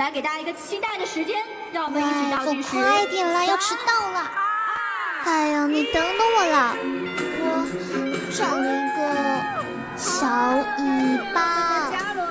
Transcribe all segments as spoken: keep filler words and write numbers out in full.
来给大家一个期待的时间，让我们一起倒计时。 快点啦，要迟到了！哎呀，你等等我啦，我长了一个小尾巴。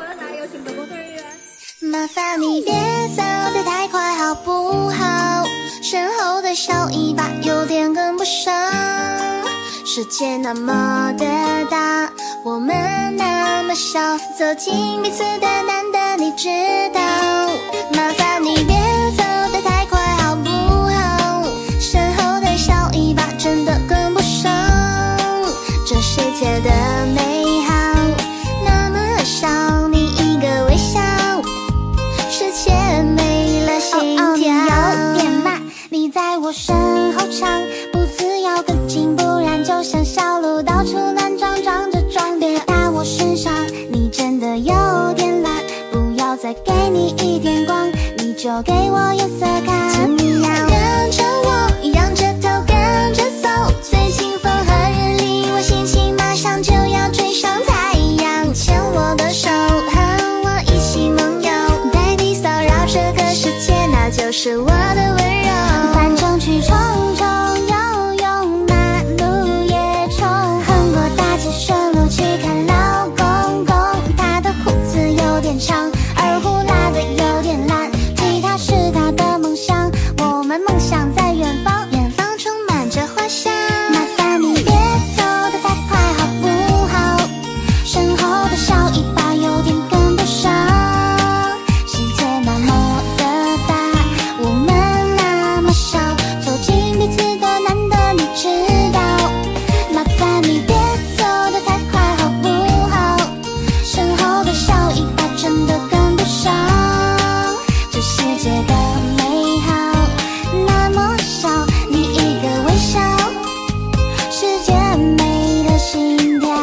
麻烦你别走得太快好不好？身后的小尾巴有点跟不上。世界那么的大，我们那么小，走进彼此的难得你知道。麻烦你别走得太快好不好？身后的小尾巴真的跟不上。这世界的美好那么小，你一个微笑，世界没了心跳。哦哦，你有点慢，你在我身后唱，步子要跟紧，不然就像小鹿到处乱撞，撞着撞别打我身上。你真的有点懒，不要再给你一点光，你就给我颜色看。请你要跟着我，仰着头跟着走，最近风和日丽，我心情马上就要追上太阳。牵我的手，和我一起梦游，代替骚扰这个世界，那就是我的温柔。反正去冲冲游泳，马路也冲，横过大街顺路去看老公公，他的胡子有点长，二胡拉得有点烂，吉他是他的梦想，我们梦想在远方，远方充满着花香。麻烦你别走得太快好不好？身后的小尾巴有点跟不上。世界那么的大，我们那么小，走进彼此的难得你知道。麻烦你别走得太快好不好？身后的小尾巴真的跟不上。这世界的美好那么小，你一个微笑，世界没了心跳。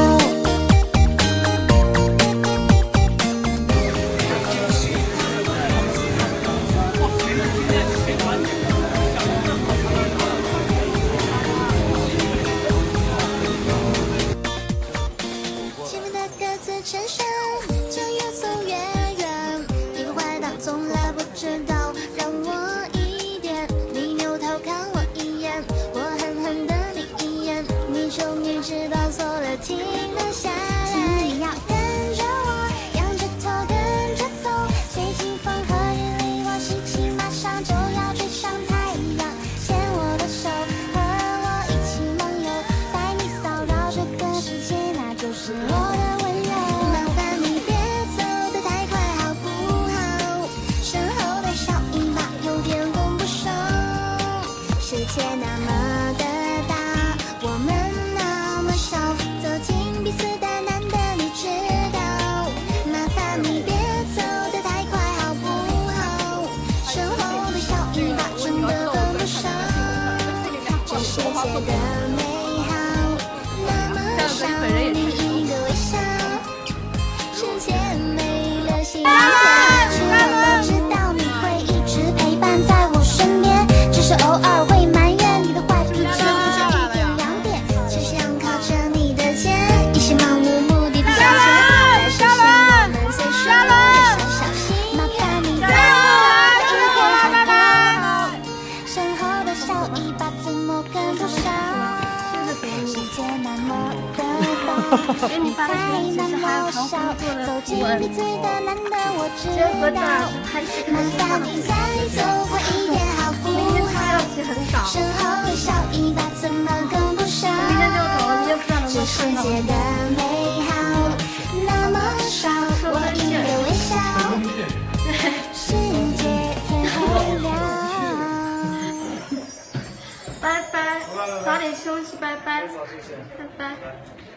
前面的鸽子衬衫就越走越远，一个坏蛋从来不知道让我一点。你扭头看我一眼，我狠狠瞪你一眼，你终于知道错了，停了下来。你要跟着我，仰着头跟着走，最近风和日丽，我心情马上就要追上太阳。牵我的手，和我一起梦游，带你骚扰这个世界，那就是我的温柔。麻烦你别走得太快好不好？身后的小尾巴有点跟不上。世界那么的大，我们那么小，走进彼此的难得你知道。麻烦你别走得太快好不好？身后的小尾巴真的跟不上。这世界的美好那么小，你一个微笑，世界没了心跳。其实我都知道你会一直陪伴在我身边，只是偶尔会埋怨你的坏脾气，就是一点两点，只想靠着你的肩，一起漫无目的的向前，来实现我们最初的小小心愿。麻烦你在我一个好不好？身后的小尾巴怎么跟不上？世界那么的大，你才那么小，走进彼此的难得我知道。麻烦你再走快一点好不好？身后的小尾巴怎么跟不上？这世界的美好那么少，我一个微笑，世界天黑了。 拜拜，早点休息，拜拜，拜拜。